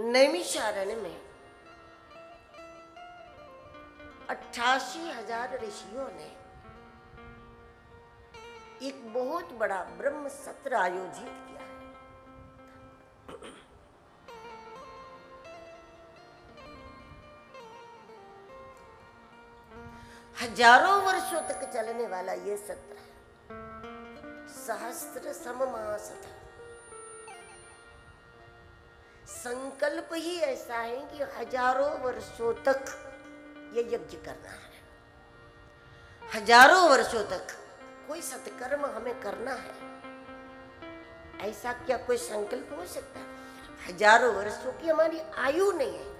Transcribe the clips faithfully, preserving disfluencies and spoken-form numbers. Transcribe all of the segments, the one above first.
नैमिषारण्य में अट्ठासी हजार ऋषियों ने एक बहुत बड़ा ब्रह्म सत्र आयोजित किया है। हजारों वर्षों तक चलने वाला ये सत्र है। सहस्त्र सममास था। संकल्प ही ऐसा है कि हजारों वर्षों तक ये यज्ञ करना है। हजारों वर्षों तक कोई सत्कर्म हमें करना है, ऐसा क्या कोई संकल्प हो सकता है? हजारों वर्षों की हमारी आयु नहीं है।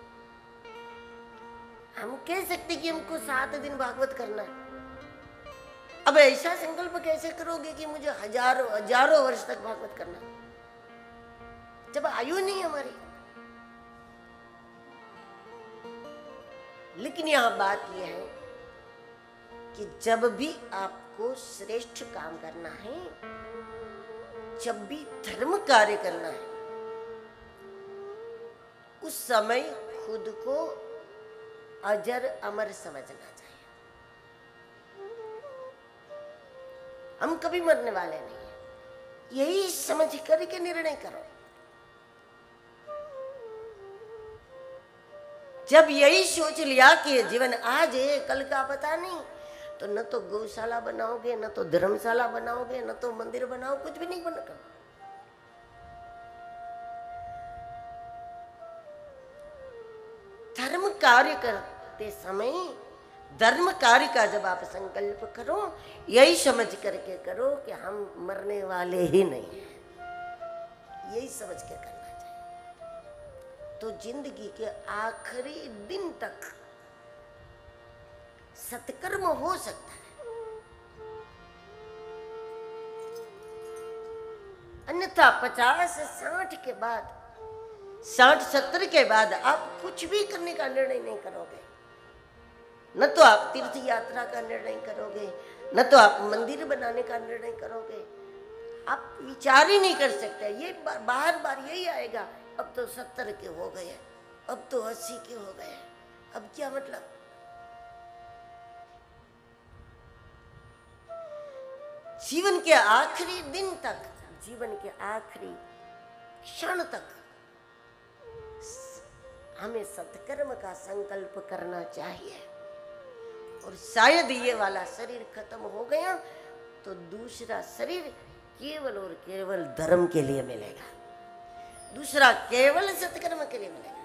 हम कह सकते कि हमको सात दिन भागवत करना है। अब ऐसा संकल्प कैसे करोगे कि मुझे हजारों हजारों वर्ष तक भागवत करना है, जब आयु नहीं हमारी। लेकिन यहां बात यह है कि जब भी आपको श्रेष्ठ काम करना है, जब भी धर्म कार्य करना है, उस समय खुद को अजर अमर समझना चाहिए। हम कभी मरने वाले नहीं हैं, यही समझ करके निर्णय करो। जब यही सोच लिया कि जीवन आज है, कल का पता नहीं, तो न तो गौशाला बनाओगे, न तो धर्मशाला बनाओगे, न तो मंदिर बनाओ, कुछ भी नहीं बना। धर्म कार्य करते समय धर्म कार्य का जब आप संकल्प करो, यही समझ करके करो कि हम मरने वाले ही नहीं हैं, यही समझ के करना चाहिए। तो जिंदगी के आखिरी दिन तक सत्कर्म हो सकता है, अन्यथा पचास साठ के बाद, साठ सत्तर के बाद आप कुछ भी करने का निर्णय नहीं करोगे। न तो आप तीर्थ यात्रा का निर्णय करोगे, न तो आप मंदिर बनाने का निर्णय करोगे। आप विचार ही नहीं कर सकते। ये बार बार यही आएगा, अब तो सत्तर के हो गए, अब तो अस्सी के हो गए, अब क्या मतलब? जीवन के आखिरी दिन तक, जीवन के आखिरी क्षण तक हमें सत्कर्म का संकल्प करना चाहिए। और शायद ये वाला शरीर खत्म हो गया तो दूसरा शरीर केवल और केवल धर्म के लिए मिलेगा, दूसरा केवल सत्कर्म के लिए मिलेगा।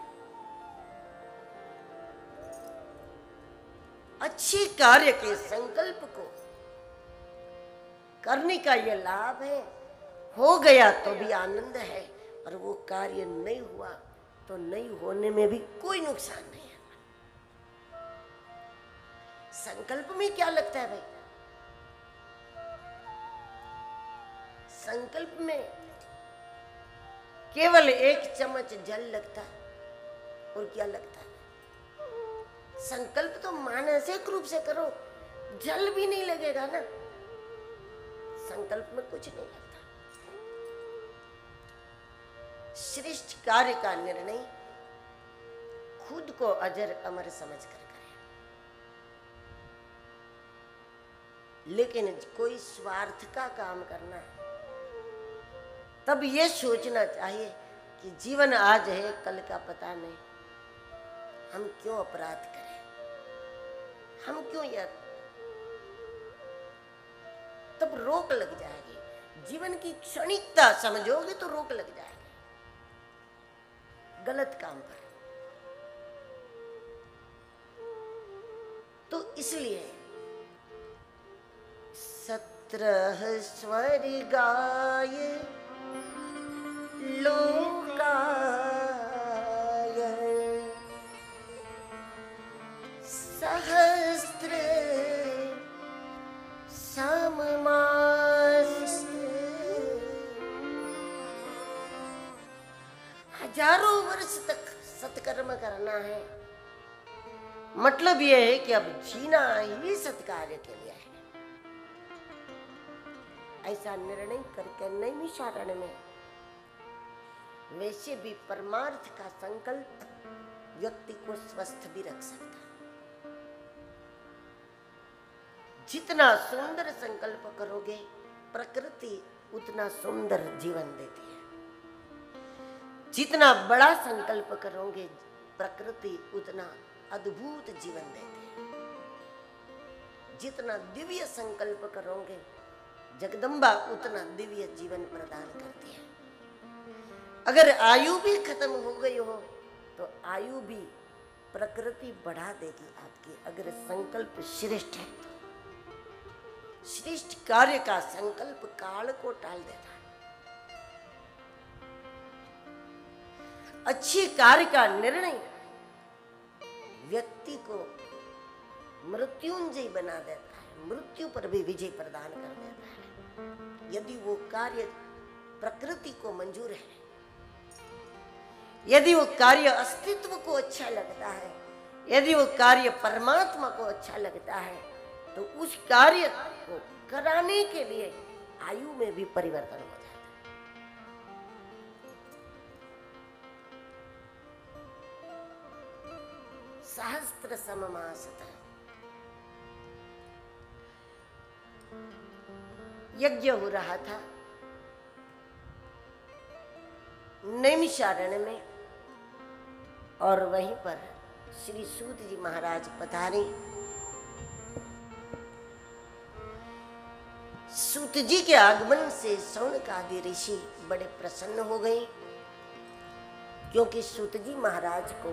अच्छी कार्य के संकल्प को करने का यह लाभ है। हो गया तो भी आनंद है, और वो कार्य नहीं हुआ तो नहीं होने में भी कोई नुकसान नहीं है। संकल्प में क्या लगता है भाई? संकल्प में केवल एक चम्मच जल लगता है, और क्या लगता है? संकल्प तो मानसिक रूप से करो, जल भी नहीं लगेगा ना, संकल्प में कुछ नहीं लगता। श्रेष्ठ कार्य का निर्णय खुद को अजर अमर समझ कर करें। लेकिन कोई स्वार्थ का काम करना है, तब ये सोचना चाहिए कि जीवन आज है, कल का पता नहीं, हम क्यों अपराध करें, हम क्यों यार। तब रोक लग जाएगी। जीवन की क्षणिकता समझोगे तो रोक लग जाएगी गलत काम पर। तो इसलिए सत्रह स्वर्गाय लोकाय सहस्त्र सममास। हजारों वर्ष तक सत्कर्म करना है, मतलब यह है कि अब जीना ही सत्कार्य के लिए है। ऐसा निर्णय करके नैमिषारण्य में वैसे भी परमार्थ का संकल्प व्यक्ति को स्वस्थ भी रख सकता है। जितना सुंदर संकल्प करोगे प्रकृति उतना सुंदर जीवन देती है। जितना बड़ा संकल्प करोगे प्रकृति उतना अद्भुत जीवन देती है। जितना दिव्य संकल्प करोगे जगदम्बा उतना दिव्य जीवन प्रदान करती है। अगर आयु भी खत्म हो गई हो तो आयु भी प्रकृति बढ़ा देगी आपकी, अगर संकल्प श्रेष्ठ है तो। श्रेष्ठ कार्य का संकल्प काल को टाल देता है। अच्छे कार्य का निर्णय व्यक्ति को मृत्युंजय बना देता है, मृत्यु पर भी विजय प्रदान कर देता है। यदि वो कार्य प्रकृति को मंजूर है, यदि वो कार्य अस्तित्व को अच्छा लगता है, यदि वो कार्य परमात्मा को अच्छा लगता है, तो उस कार्य को कराने के लिए आयु में भी परिवर्तन हो जाता है। सहस्त्र सममासतः यज्ञ हो रहा था नैमिषारण्य में, और वहीं पर श्री सूत जी महाराज पधारे। सूत जी के आगमन से शौनक आदि ऋषि बड़े प्रसन्न हो गए, क्योंकि सूत जी महाराज को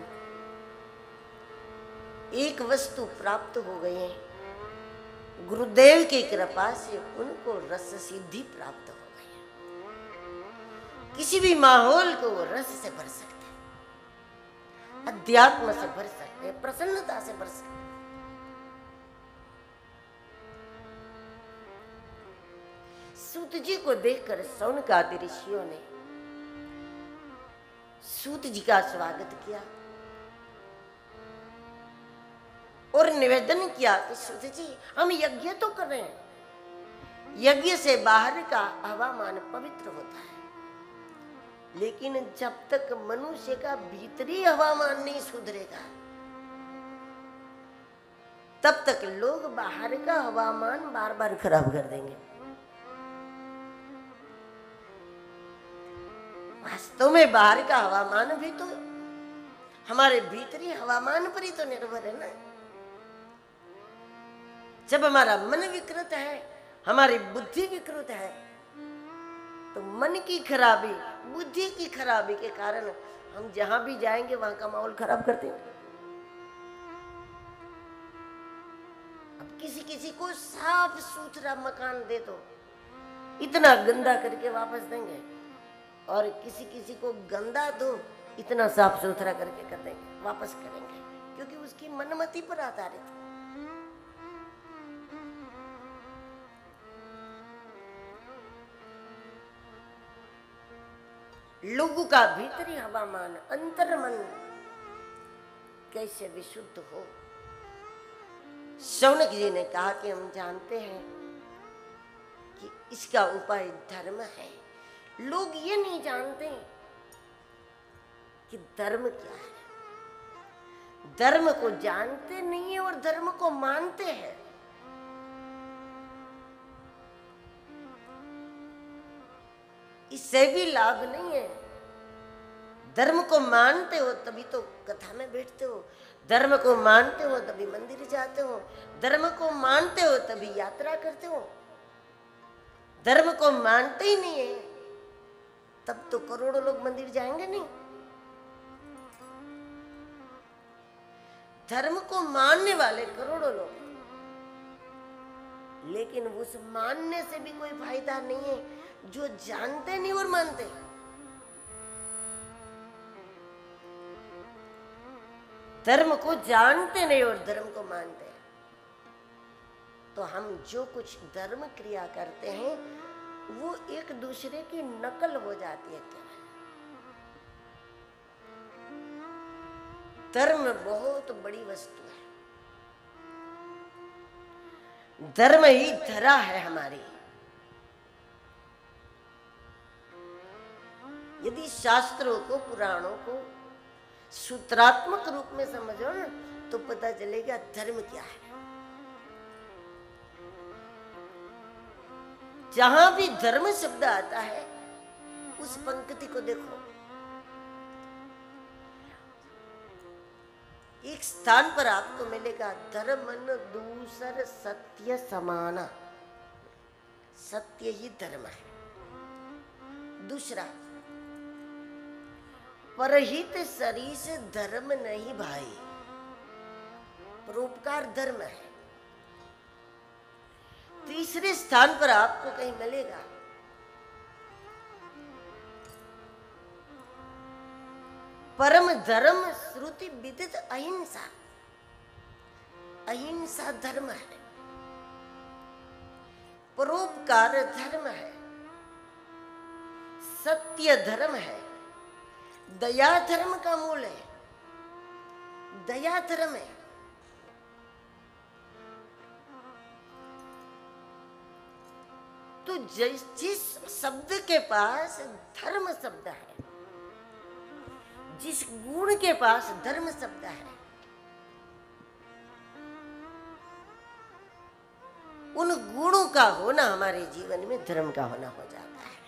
एक वस्तु प्राप्त हो गई है। गुरुदेव की कृपा से उनको रस सिद्धि प्राप्त हो गई है। किसी भी माहौल को वो रस से भर सकते हैं, अध्यात्म से भर सकते हैं, प्रसन्नता से भर सकते हैं। सूत जी को देखकर शौनक आदि ऋषियों ने सूत जी का स्वागत किया और निवेदन किया कि सूत जी हम यज्ञ तो कर रहे हैं, यज्ञ से बाहर का हवामान पवित्र होता है, लेकिन जब तक मनुष्य का भीतरी हवामान नहीं सुधरेगा तब तक लोग बाहर का हवामान बार बार खराब कर देंगे। वास्तव में बाहर का हवामान भी तो हमारे भीतरी हवामान पर ही तो निर्भर है ना। जब हमारा मन विकृत है, हमारी बुद्धि विकृत है, तो मन की खराबी, बुद्धि की खराबी के कारण हम जहां भी जाएंगे वहां का माहौल खराब कर देंगे। अब किसी किसी को साफ सुथरा मकान दे दो, इतना गंदा करके वापस देंगे, और किसी किसी को गंदा दो, इतना साफ सुथरा करके कर देंगे, वापस करेंगे, क्योंकि उसकी मनमति पर आधारित है। लोगों का भीतरी हवामान, अंतर्मन कैसे विशुद्ध हो। शौनक जी ने कहा कि हम जानते हैं कि इसका उपाय धर्म है। लोग ये नहीं जानते कि धर्म क्या है, धर्म को जानते नहीं है और धर्म को मानते हैं। इससे भी लाभ नहीं है। धर्म को मानते हो तभी तो कथा में बैठते हो, धर्म को मानते हो तभी मंदिर जाते हो, धर्म को मानते हो तभी यात्रा करते हो। धर्म को मानते ही नहीं है तब तो करोड़ों लोग मंदिर जाएंगे नहीं। धर्म को मानने वाले करोड़ों लोग, लेकिन उस मानने से भी कोई फायदा नहीं है जो जानते नहीं और मानते। धर्म को जानते नहीं और धर्म को मानते हैं, तो हम जो कुछ धर्म क्रिया करते हैं वो एक दूसरे की नकल हो जाती है। क्या धर्म बहुत बड़ी वस्तु है, धर्म ही धरा है हमारी। यदि शास्त्रों को, पुराणों को सूत्रात्मक रूप में समझो ना, तो पता चलेगा धर्म क्या है। जहां भी धर्म शब्द आता है उस पंक्ति को देखो, एक स्थान पर आपको मिलेगा धर्मन दूसर सत्य समाना, सत्य ही धर्म है। दूसरा, परहित सरीस धर्म नहीं भाई, परोपकार धर्म है। तीसरे स्थान पर आपको कहीं मिलेगा परम धर्म श्रुति विदित अहिंसा, अहिंसा धर्म है, परोपकार धर्म है, सत्य धर्म है, दया धर्म का मूल है, दया धर्म है। तो जिस जिस शब्द के पास धर्म शब्द है, जिस गुण के पास धर्म शब्द है, उन गुणों का होना हमारे जीवन में धर्म का होना हो जाता है।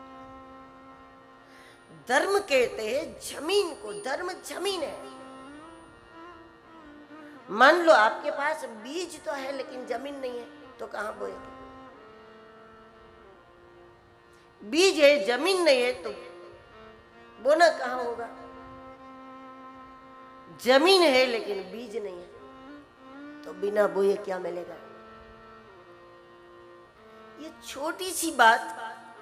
धर्म कहते हैं जमीन को, धर्म जमीन है। मान लो आपके पास बीज तो है लेकिन जमीन नहीं है, तो कहां बोएंगे? बीज है, जमीन नहीं है, तो बोना कहां होगा? जमीन है लेकिन बीज नहीं है, तो बिना बोए क्या मिलेगा? ये छोटी सी बात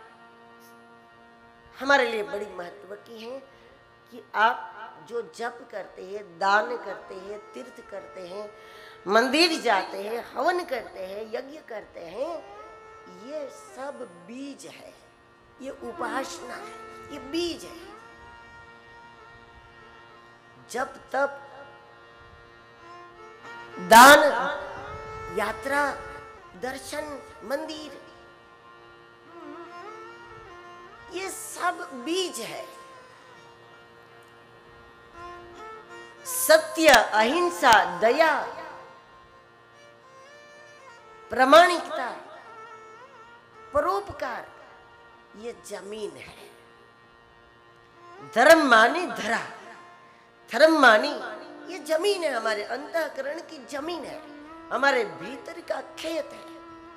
हमारे लिए बड़ी महत्व की है कि आप जो जप करते हैं, दान करते हैं, तीर्थ करते हैं, मंदिर जाते हैं, हवन करते हैं, यज्ञ करते हैं, ये सब बीज है, ये उपासना है, ये बीज है। जब तब दान, यात्रा, दर्शन, मंदिर, ये सब बीज है। सत्य, अहिंसा, दया, प्रामाणिकता, परोपकार, ये जमीन है। धर्म मानी धरा, धर्म मानी ये जमीन है, हमारे अंतःकरण की जमीन है, हमारे भीतर का खेत है।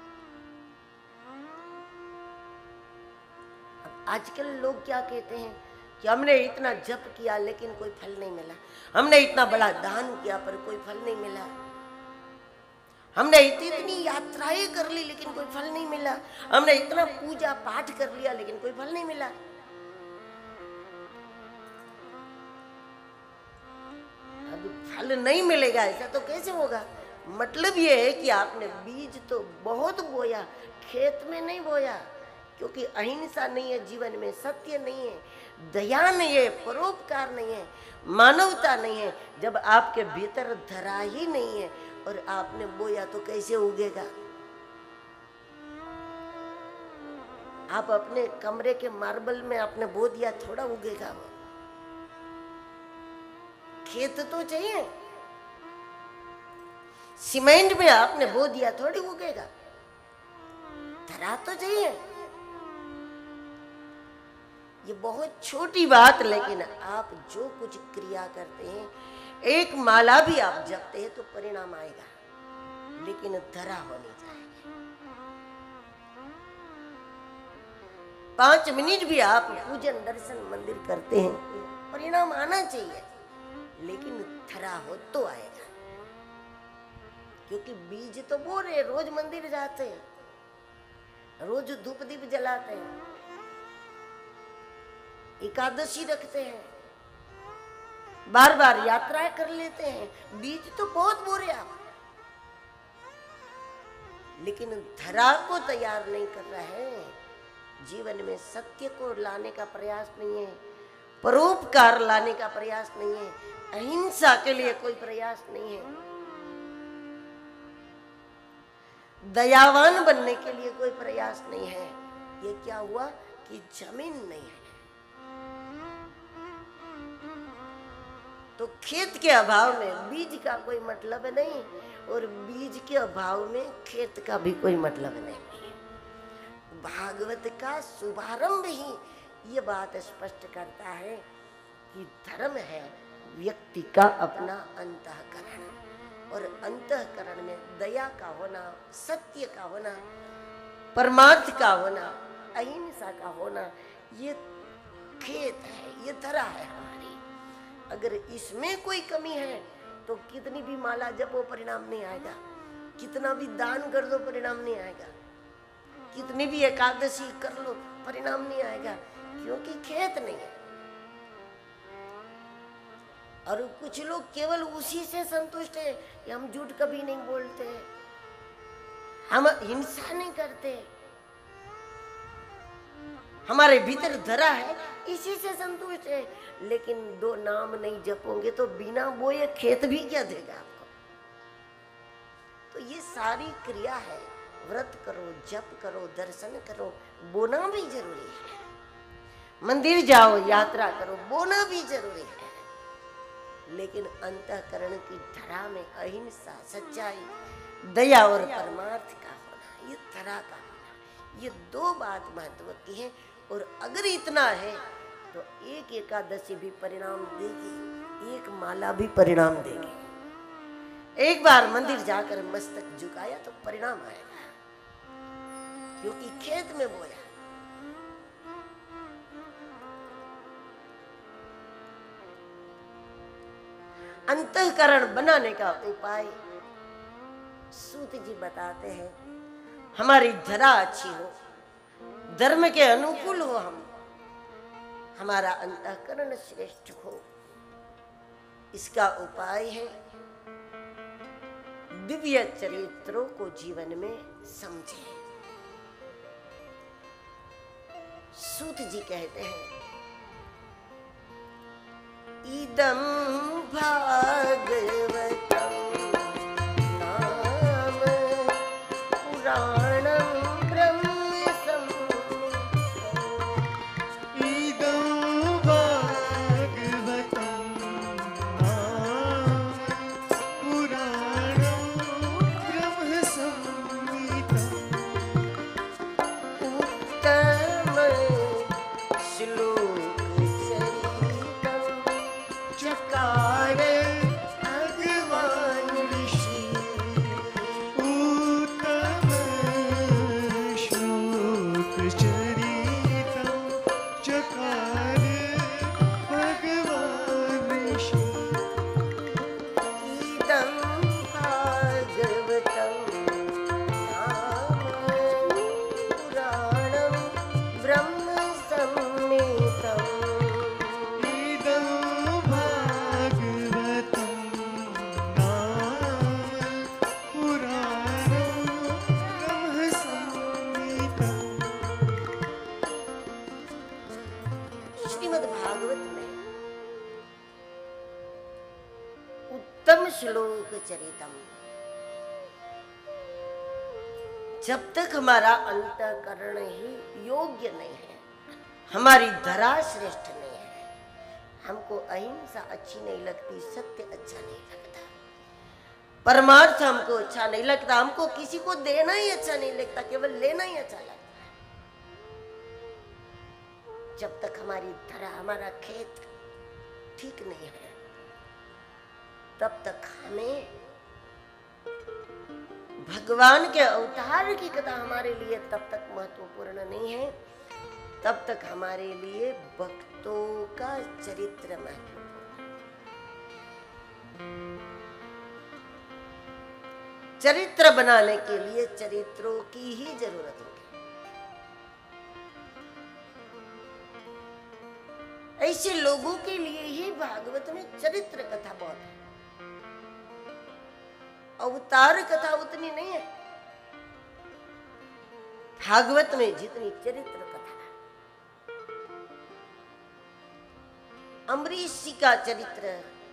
आजकल लोग क्या कहते हैं कि हमने इतना जप किया लेकिन कोई फल नहीं मिला, हमने इतना बड़ा दान किया पर कोई फल नहीं मिला, हमने इतनी इतनी यात्राएं कर ली लेकिन कोई फल नहीं मिला, हमने इतना पूजा पाठ कर लिया लेकिन कोई फल नहीं मिला। अब फल नहीं मिलेगा ऐसा तो कैसे होगा? मतलब ये है कि आपने बीज तो बहुत बोया, खेत में नहीं बोया, क्योंकि अहिंसा नहीं है जीवन में, सत्य नहीं है, दया नहीं है, परोपकार नहीं है, मानवता नहीं है। जब आपके भीतर धरा ही नहीं है और आपने बोया तो कैसे उगेगा? आप अपने कमरे के मार्बल में आपने बो दिया, थोड़ा उगेगा वो। खेत तो चाहिए, सीमेंट में आपने बो दिया थोड़ी उगेगा, धरा तो चाहिए। ये बहुत छोटी बात, लेकिन आप जो कुछ क्रिया करते हैं, एक माला भी आप जपते हैं तो परिणाम आएगा, लेकिन धरा होनी चाहिए। पांच मिनट भी आप पूजन, दर्शन, मंदिर करते हैं, परिणाम आना चाहिए, लेकिन धरा हो तो आएगा। क्योंकि बीज तो बो रहे, रोज मंदिर जाते हैं, रोज धूप दीप जलाते हैं, एकादशी रखते हैं, बार बार यात्राएं कर लेते हैं, बीज तो बहुत बो रहे आप, लेकिन धरा को तैयार नहीं कर रहा है। जीवन में सत्य को लाने का प्रयास नहीं है, परोपकार लाने का प्रयास नहीं है, अहिंसा के लिए कोई प्रयास नहीं है, दयावान बनने के लिए कोई प्रयास नहीं है। ये क्या हुआ कि जमीन नहीं है, तो खेत के अभाव में बीज का कोई मतलब नहीं, और बीज के अभाव में खेत का भी कोई मतलब नहीं। भागवत का शुभारंभ ही ये बात स्पष्ट करता है कि धर्म है व्यक्ति का अपना अंतःकरण, और अंतःकरण में दया का होना, सत्य का होना, परमार्थ का होना, अहिंसा का होना, ये खेत है, ये धरा है हमारी। अगर इसमें कोई कमी है तो कितनी भी माला जपो परिणाम नहीं आएगा, कितना भी दान कर दो परिणाम नहीं आएगा, कितनी भी एकादशी कर लो परिणाम नहीं आएगा, क्योंकि खेत नहीं है। और कुछ लोग केवल उसी से संतुष्ट है कि हम झूठ कभी नहीं बोलते, हम हिंसा नहीं करते, हमारे भीतर धरा है, इसी से संतुष्ट है। लेकिन दो नाम नहीं जपोगे तो बिना बोए खेत भी क्या देगा आपको। तो ये सारी क्रिया है, व्रत करो, जप करो, दर्शन करो, बोना भी जरूरी है, मंदिर जाओ, यात्रा करो, बोना भी जरूरी है। लेकिन अंतःकरण की धरा में अहिंसा, सच्चाई, दया और परमार्थ का होना, ये धरा का होना, ये दो बात महत्व की है। और अगर इतना है तो एक एकादशी भी परिणाम देगी, एक माला भी परिणाम देगी। एक बार मंदिर जाकर मस्तक झुकाया तो परिणाम आएगा, क्योंकि खेत में बोया। अंतःकरण बनाने का उपाय सूत जी बताते हैं। हमारी धरा अच्छी हो, धर्म के अनुकूल हो, हम हमारा अंतःकरण श्रेष्ठ हो, इसका उपाय है दिव्य चरित्रों को जीवन में समझे। सूत जी कहते हैं, इदं भागवतं नाम पुराणं ब्रह्म संहितं। इदं भागवतं नाम पुराणं ब्रह्म संहितं। उत्तम श्लोक चकार भगवान ऋषि। उत्तम श्लोक चरितं चकार भगवान ऋषि। इदं भागवतं नाम पुराणं ब्रह्म संहितं। इदं भागवतं नाम पुराणं ब्रह्म संहितं। श्रीमद् भागवत में उत्तम श्लोक चरितम। जब तक हमारा अंतःकरण ही योग्य नहीं है, हमारी धरा श्रेष्ठ नहीं है, हमको अहिंसा अच्छी नहीं लगती, सत्य अच्छा नहीं लगता, परमार्थ हमको अच्छा नहीं लगता, हमको किसी को देना ही अच्छा नहीं लगता, केवल लेना ही अच्छा लगता है। जब तक हमारी धरा, हमारा खेत ठीक नहीं है, तब तक हमें भगवान के अवतार की कथा हमारे लिए तब तक महत्वपूर्ण नहीं है, तब तक हमारे लिए भक्तों का चरित्र महत्वपूर्ण है। चरित्र बनाने के लिए चरित्रों की ही जरूरत होगी। ऐसे लोगों के लिए ही भागवत में चरित्र कथा बहुत है, अवतार कथा उतनी नहीं है भागवत में जितनी चरित्र कथा है। अम्बरीश जी का चरित्र,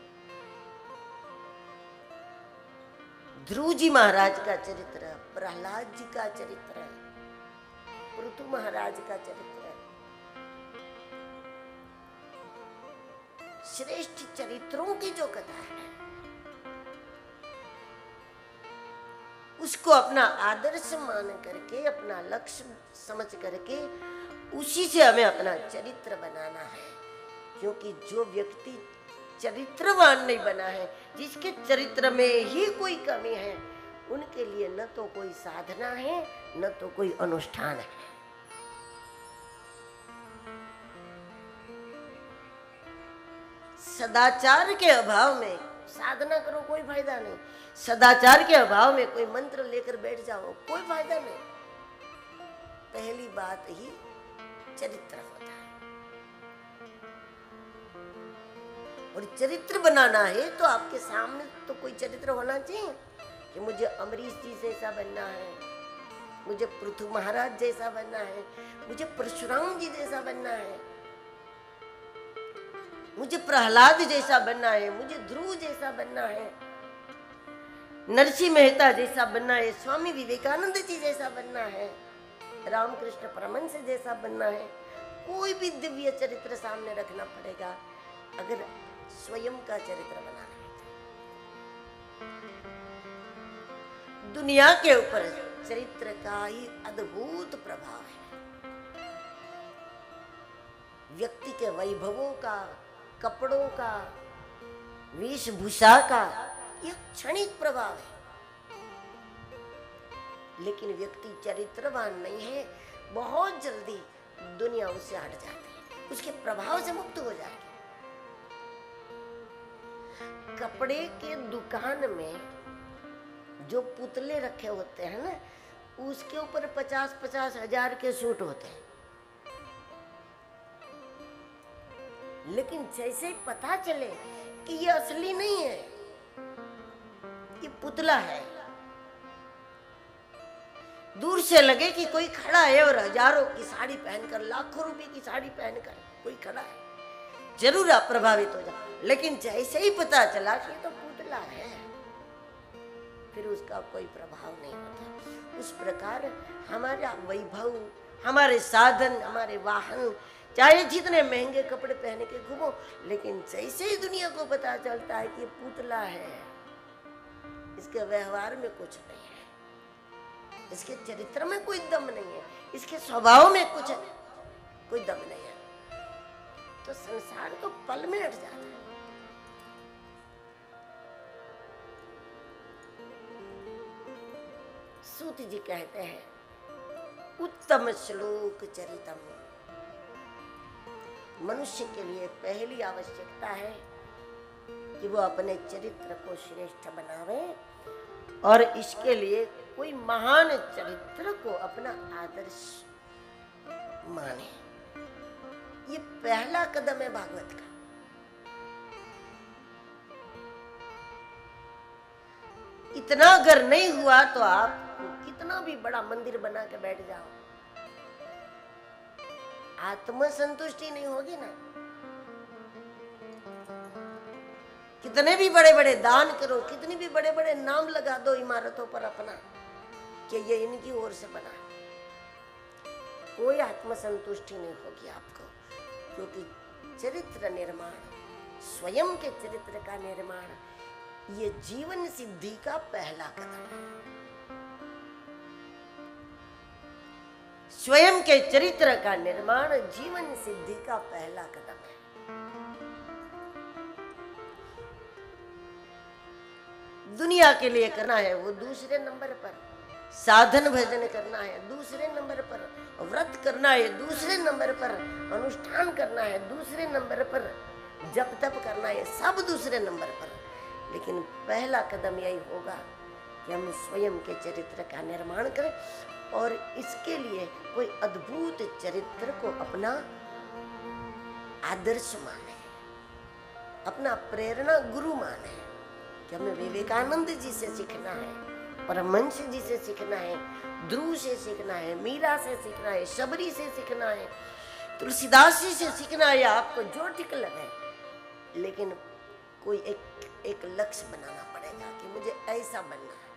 ध्रुव जी महाराज का चरित्र, प्रहलाद जी का चरित्र, पृथु महाराज का चरित्र, श्रेष्ठ चरित्रों की जो कथा है उसको अपना आदर्श मान करके, अपना लक्ष्य समझ करके उसी से हमें अपना चरित्र बनाना है। क्योंकि जो व्यक्ति चरित्रवान नहीं बना है, जिसके चरित्र में ही कोई कमी है, उनके लिए न तो कोई साधना है न तो कोई अनुष्ठान है। सदाचार के अभाव में साधना करो कोई फायदा नहीं, सदाचार के अभाव में कोई मंत्र लेकर बैठ जाओ कोई फायदा नहीं। पहली बात ही चरित्र होता है, और चरित्र बनाना है तो आपके सामने तो कोई चरित्र होना चाहिए कि मुझे अमरीश जी जैसा बनना है, मुझे पृथु महाराज जैसा बनना है, मुझे परशुराम जी जैसा बनना है, मुझे प्रहलाद जैसा बनना है, मुझे ध्रुव जैसा बनना है, नरसिंह मेहता जैसा बनना है, स्वामी विवेकानंद जी जैसा बनना है, रामकृष्ण परमहंस जैसा बनना है। कोई भी दिव्य चरित्र सामने रखना पड़ेगा अगर स्वयं का चरित्र बनाना है। दुनिया के ऊपर चरित्र का ही अद्भुत प्रभाव है। व्यक्ति के वैभवों का, कपड़ों का, वेशभूषा का यह क्षणिक प्रभाव है, लेकिन व्यक्ति चरित्रवान नहीं है, बहुत जल्दी दुनिया उससे हट जाती है, उसके प्रभाव से मुक्त हो जाएगी। कपड़े के दुकान में जो पुतले रखे होते हैं ना, उसके ऊपर पचास पचास हजार के सूट होते हैं, लेकिन जैसे ही पता चले कि ये असली नहीं है, ये पुतला है, दूर से लगे कि कोई खड़ा है और हजारों की साड़ी पहनकर, लाखों रुपए की साड़ी पहनकर कोई खड़ा है, जरूर आप प्रभावित हो जाए। लेकिन जैसे ही पता चला कि ये तो पुतला है, फिर उसका कोई प्रभाव नहीं होता। उस प्रकार हमारा वैभव, हमारे साधन, हमारे वाहन, चाहे जितने महंगे कपड़े पहन के घूमो, लेकिन जैसे ही दुनिया को पता चलता है कि ये पुतला है, इसके व्यवहार में कुछ नहीं है, इसके चरित्र में कोई दम नहीं है, इसके स्वभाव में कुछ कोई दम नहीं है, तो संसार तो पल में हट जाता है। सूत जी कहते हैं, उत्तम श्लोक चरितम। मनुष्य के लिए पहली आवश्यकता है कि वो अपने चरित्र को श्रेष्ठ बनावे, और इसके लिए कोई महान चरित्र को अपना आदर्श माने। ये पहला कदम है भागवत का। इतना अगर नहीं हुआ तो आप कितना भी बड़ा मंदिर बना के बैठ जाओ, आत्मसंतुष्टि नहीं होगी ना। कितने भी बड़े बड़े दान करो, कितने भी बड़े बड़े नाम लगा दो इमारतों पर अपना कि ये इनकी ओर से बना, कोई आत्मसंतुष्टि नहीं होगी आपको। क्योंकि चरित्र निर्माण, स्वयं के चरित्र का निर्माण, ये जीवन सिद्धि का पहला कदम है। स्वयं के चरित्र का निर्माण जीवन सिद्धि का पहला कदम है। दुनिया के लिए करना है वो दूसरे नंबर पर, साधन भजन करना है दूसरे नंबर पर, व्रत करना है दूसरे नंबर पर, अनुष्ठान करना है दूसरे नंबर पर, जप तप करना है सब दूसरे नंबर पर। लेकिन पहला कदम यही होगा कि हम स्वयं के चरित्र का निर्माण करें, और इसके लिए कोई अद्भुत चरित्र को अपना आदर्श माने, अपना प्रेरणा गुरु माने। कि हमें विवेकानंद जी से सीखना है, परमहंस जी से सीखना है, ध्रुव से सीखना है, मीरा से सीखना है, शबरी से सीखना है, तुलसीदास जी से सीखना है, आपको जो ठीक लगे, लेकिन कोई एक एक लक्ष्य बनाना पड़ेगा कि मुझे ऐसा बनना है।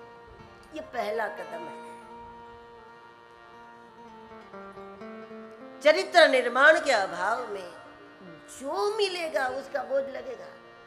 ये पहला कदम है। चरित्र निर्माण के अभाव में जो मिलेगा उसका बोझ लगेगा।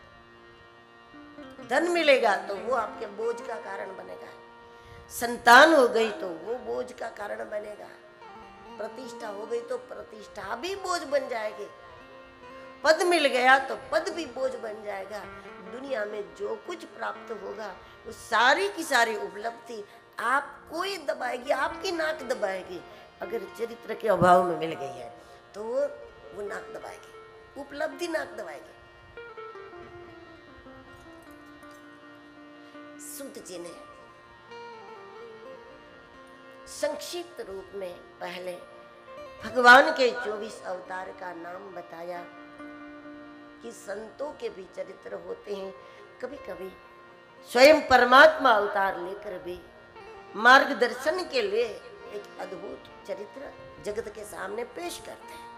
धन मिलेगा तो वो आपके बोझ का कारण बनेगा, संतान हो गई तो वो बोझ का कारण बनेगा, प्रतिष्ठा हो गई तो प्रतिष्ठा भी बोझ बन जाएगी, पद मिल गया तो पद भी बोझ बन जाएगा। दुनिया में जो कुछ प्राप्त होगा वो सारी की सारी उपलब्धि आपको ही दबाएगी, आपकी नाक दबाएगी। अगर चरित्र के अभाव में मिल गई है तो वो वो नाक दबाएगी, उपलब्धि नाक दबाएगी। सूत जी ने संक्षिप्त रूप में पहले भगवान के चौबीस अवतार का नाम बताया कि संतों के भी चरित्र होते हैं। कभी कभी स्वयं परमात्मा अवतार लेकर भी मार्गदर्शन के लिए एक अद्भुत चरित्र जगत के सामने पेश करते हैं।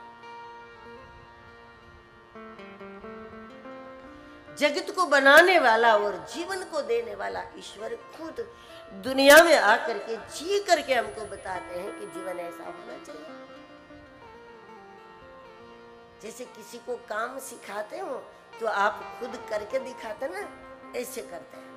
जगत को बनाने वाला और जीवन को देने वाला ईश्वर खुद दुनिया में आकर के जी करके हमको बताते हैं कि जीवन ऐसा होना चाहिए। जैसे किसी को काम सिखाते हो तो आप खुद करके दिखाते ना, ऐसे करते हैं।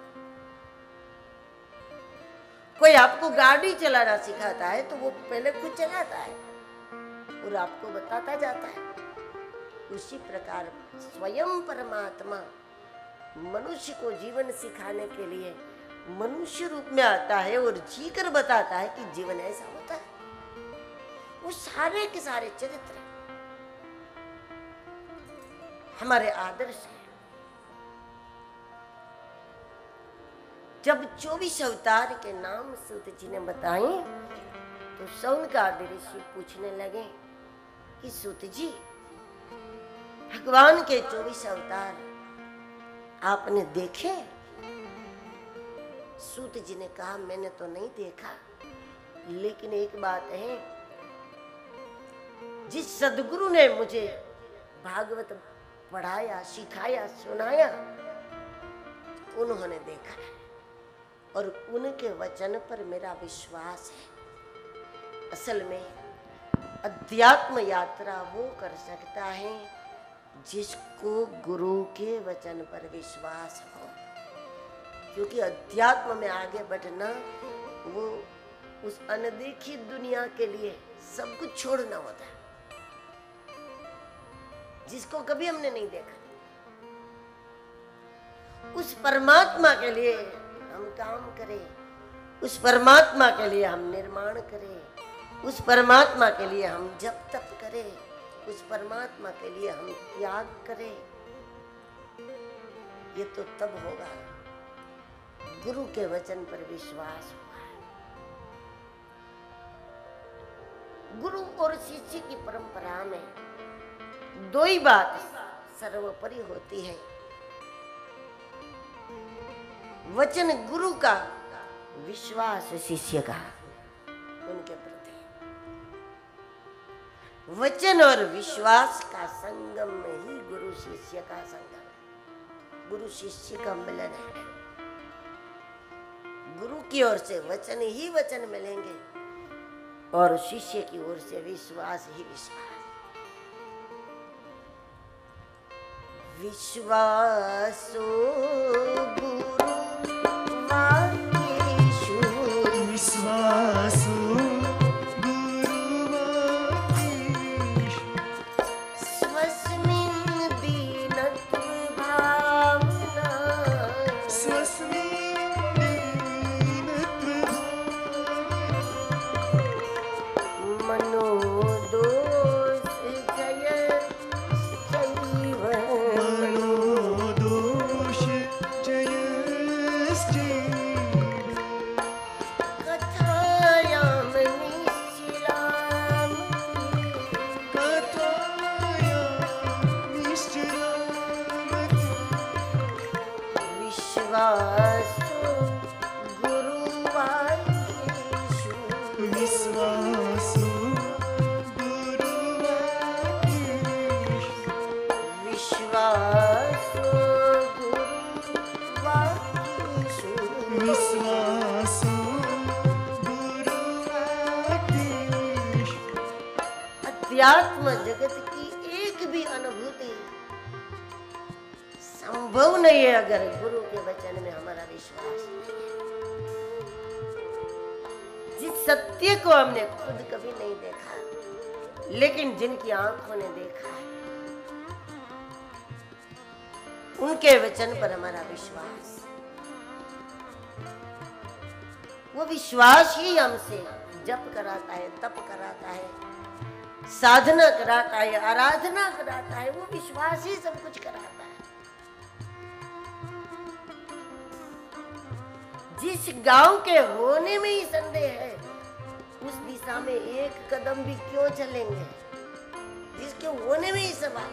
कोई आपको गाड़ी चलाना सिखाता है तो वो पहले खुद चलाता है और आपको बताता जाता है। उसी प्रकार स्वयं परमात्मा मनुष्य को जीवन सिखाने के लिए मनुष्य रूप में आता है और जी कर बताता है कि जीवन ऐसा होता है। वो सारे के सारे चरित्र हमारे आदर्श है। जब चौबीस अवतार के नाम सूत जी ने बताए तो शौनकादिक ऋषि पूछने लगे कि सूत जी, भगवान के चौबीस अवतार आपने देखे? सूत जी ने कहा, मैंने तो नहीं देखा, लेकिन एक बात है, जिस सदगुरु ने मुझे भागवत पढ़ाया, सिखाया, सुनाया, उन्होंने देखा है और उनके वचन पर मेरा विश्वास है। असल में अध्यात्म यात्रा वो कर सकता है जिसको गुरु के वचन पर विश्वास हो, क्योंकि अध्यात्म में आगे बढ़ना वो उस अनदेखी दुनिया के लिए सब कुछ छोड़ना होता है, जिसको कभी हमने नहीं देखा। उस परमात्मा के लिए हम काम करें, उस परमात्मा के लिए हम निर्माण करें, उस परमात्मा के लिए हम जप तप करें, उस परमात्मा के लिए हम त्याग करें। ये तो तब होगा गुरु के वचन पर विश्वास हुआ है। गुरु और शिष्य की परंपरा में दो ही बात सर्वोपरि होती है, वचन गुरु का, विश्वास शिष्य का उनके प्रति। वचन और विश्वास का संगम में ही गुरु शिष्य का संगम है, गुरु शिष्य का मिलन है। गुरु की ओर से वचन ही वचन मिलेंगे और शिष्य की ओर से विश्वास ही विश्वास। विश्वासो गुरु वाक्येषु, विश्वासो स्वस्मिन् दीनत्व भावना, स्वस्मिन् दीनत्व मनोदोष जय चैव, मनोदोष जयश्चैव, कथायां निश्चिलाम्, कथायां निश्चलामति, विश्वासो गुरुवाक्येषु, विश्वासो अध्यात्म जगत की एक भी अनुभूति संभव नहीं है अगर गुरु के वचन में हमारा विश्वास नहीं है। जिस सत्य को हमने खुद कभी नहीं देखा, लेकिन जिनकी आंखों ने देखा है, उनके वचन पर हमारा विश्वास, वो विश्वास ही हमसे जप कराता है, तप कराता है, साधना कराता है, आराधना कराता है। वो विश्वास ही सब कुछ कराता है। जिस गांव के होने में ही संदेह है, उस दिशा में एक कदम भी क्यों चलेंगे? जिसके होने में ही सवाल,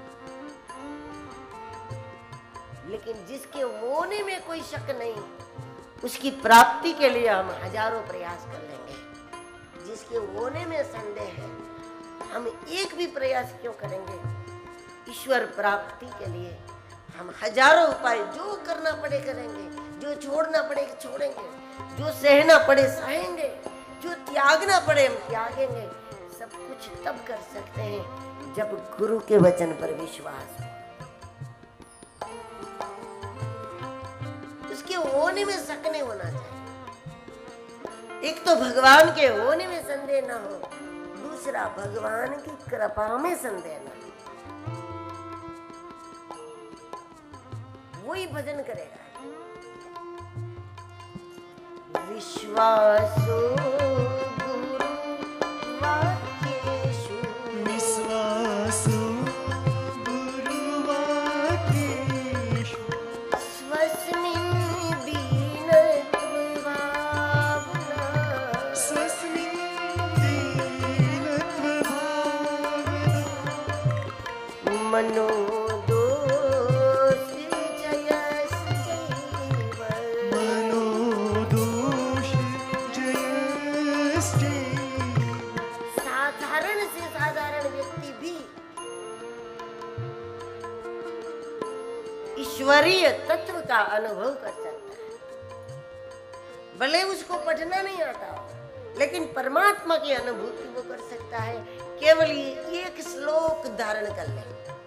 लेकिन जिसके होने में कोई शक नहीं, उसकी प्राप्ति के लिए हम हजारों प्रयास कर लेंगे। जिसके होने में संदेह है, हम एक भी प्रयास क्यों करेंगे? ईश्वर प्राप्ति के लिए हम हजारों उपाय, जो करना पड़े करेंगे, जो छोड़ना पड़े छोड़ेंगे, जो सहना पड़े सहेंगे, जो त्यागना पड़े हम त्यागेंगे। सब कुछ तब कर सकते हैं जब गुरु के वचन पर विश्वास हो, उसके होने में शक नहीं होना चाहिए। एक तो भगवान के होने में संदेह ना हो, दूसरा भगवान की कृपा में संदेह ना हो। वही भजन करेगा। विश्वासो गुरु वाक्येषु, विश्वासो गुरुवाक्येषु, स्वस्मिन् दीनत्वभावना, स्वस्मिन् दीनत्वभावना, मनो ईश्वरीय तत्व का अनुभव कर सकता है। भले उसको पढ़ना नहीं आता हो, लेकिन परमात्मा की अनुभूति वो कर सकता है। केवल एक श्लोक धारण कर ले।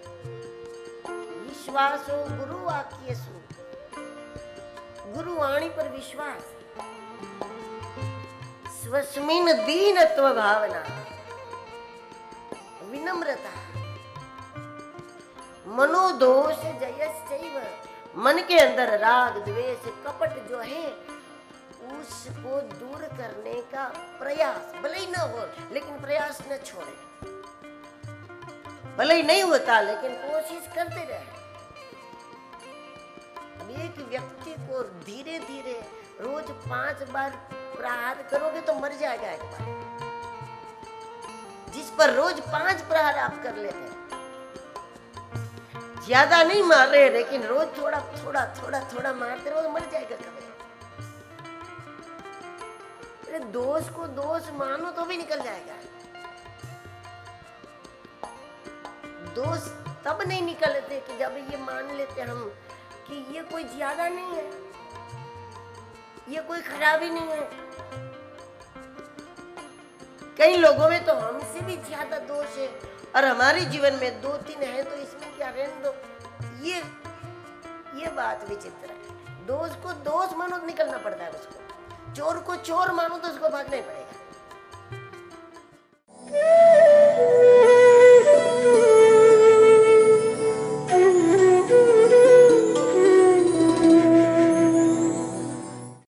विश्वासो गुरु वाक्येषु, गुरु वाणी पर विश्वास, स्वस्मिन् दीनत्व भावना, विनम्रता, मनोदोष जयश्चैव, मन के अंदर राग द्वेष कपट जो है उसको दूर करने का प्रयास, भले ही ना हो लेकिन प्रयास न छोड़े। भले ही नहीं होता लेकिन कोशिश करते रहे। अब एक व्यक्ति को धीरे धीरे रोज पांच बार प्रहार करोगे तो मर जाएगा एक बार। जिस पर रोज पांच प्रहार आप कर लेते हैं, ज्यादा नहीं मार रहे लेकिन रोज थोड़ा थोड़ा थोड़ा थोड़ा मारते रहो, मर जाएगा कभी। दोष को दोष मानो तो भी निकल जाएगा। दोष तब नहीं निकलते कि जब ये मान लेते हम कि ये कोई ज्यादा नहीं है, ये कोई खराबी नहीं है। कई लोगों में तो हमसे भी ज्यादा दोष है और हमारे जीवन में दो तीन है, तो इसमें क्या रहने दो। ये ये बात विचित्र है। दोष को दोष मानो तो निकलना पड़ता है उसको, चोर को चोर मानो तो उसको भागना ही पड़ेगा।